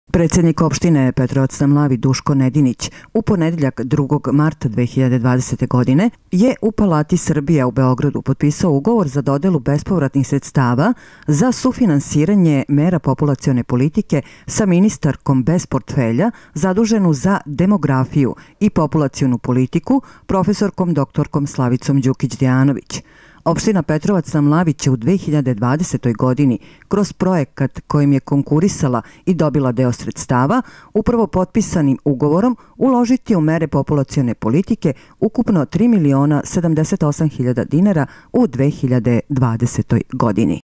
Predsjednik opštine Petrovac na Mlavi Duško Nedinić u ponedeljak 2. marta 2020. godine je u Palati Srbija u Beogradu potpisao ugovor za dodelu bespovratnih sredstava za sufinansiranje mera populacione politike sa ministarkom bez portfelja zaduženu za demografiju i populacionu politiku profesorkom doktorkom Slavicom Đukić-Dejanović. Opština Petrovac na Mlavi će u 2020. godini kroz projekat kojim je konkurisala i dobila deo sredstava upravo potpisanim ugovorom uložiti u mere populacione politike ukupno 3.078.000 dinara u 2020. godini.